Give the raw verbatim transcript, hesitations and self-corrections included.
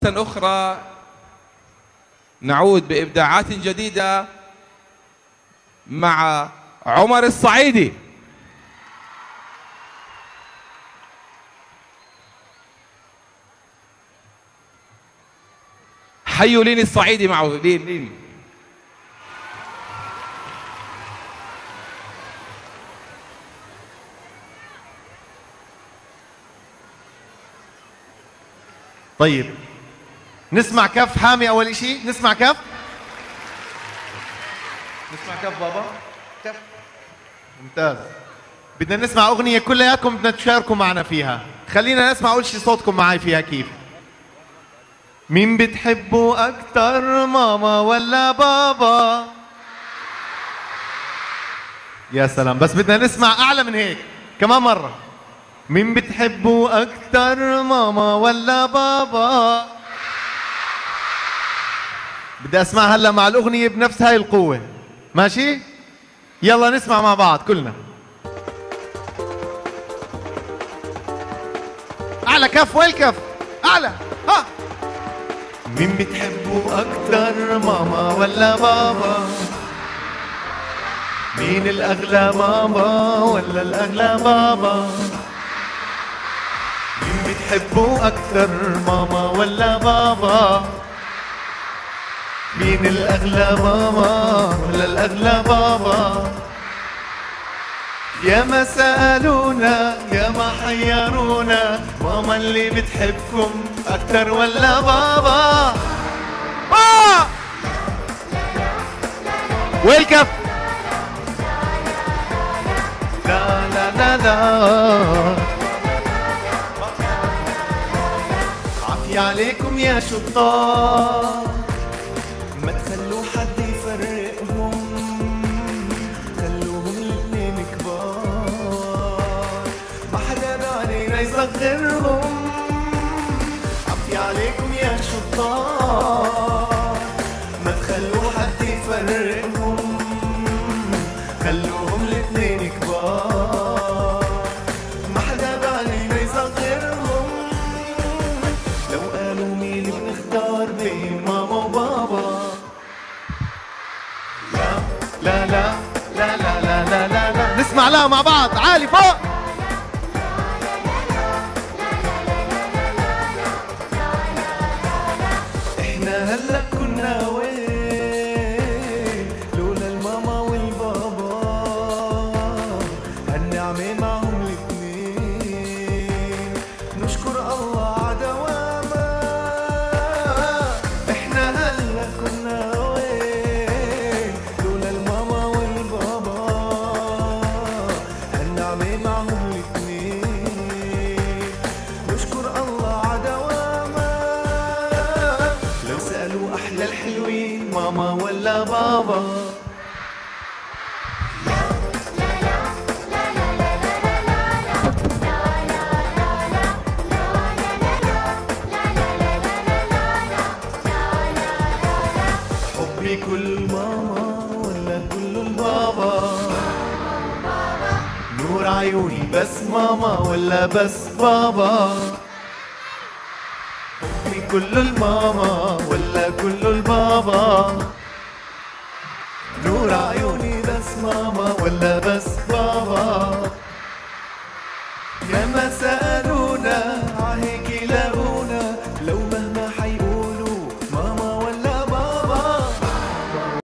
أخرى نعود بإبداعات جديدة مع عمر الصعيدي. حيوا لين الصعيدي معه. لين لين طيب نسمع كف حامي أول إشي. نسمع كف نسمع كف بابا. كف ممتاز. بدنا نسمع أغنية كلياتكم بدنا تشاركوا معنا فيها. خلينا نسمع أول شي صوتكم معي فيها. كيف؟ مين بتحبوا أكتر ماما ولا بابا؟ يا سلام. بس بدنا نسمع أعلى من هيك كمان مرة. مين بتحبوا أكتر ماما ولا بابا؟ بدي أسمع هلا مع الأغنية بنفس هاي القوة. ماشي؟ يلا نسمع مع بعض كلنا. أعلى كف. وين الكف؟ أعلى. ها. مين بتحبوا أكتر ماما ولا بابا؟ مين الأغلى ماما ولا الأغلى بابا؟ مين بتحبوا أكتر ماما ولا بابا؟ مين الأغلى ماما ولا الأغلى بابا؟ يا ما سألونا يا ما حيرونا، ماما اللي بتحبكم أكتر ولا بابا؟ آه! وين الكف؟ لا لا لا لا. عافية عليكم يا شطار، ما تخلوا حد يفرقهم، خلوهم الاثنين كبار، ما حدا بعدين يصغرهم. عافية عليكم يا شطار، ما تخلوا حد يفرقهم، خلوهم الاثنين كبار، ما حدا بعدين يصغرهم. لو قالوا مين بنختار بين ماما وبابا، لا لا لا لا لا لا لا لا. نسمع لها مع بعض عالي فوق. احنا هلا كنا وين لولا الماما والبابا، هالنعمة معهم الاثنين، نشكر الله على دوامها. احنا هلا كنا وين لولا الماما والبابا، هالنعمة معهم الاثنين، نشكر الله على دوامها. لو سألوا أحلى الحلوين ماما ولا بابا، حبي كل ماما ولا كل البابا، نور عيوني بس ماما ولا بس بابا، حبي كل الماما ولا كل البابا، نور عيوني بس ماما ولا بس بابا. يا ما سألوا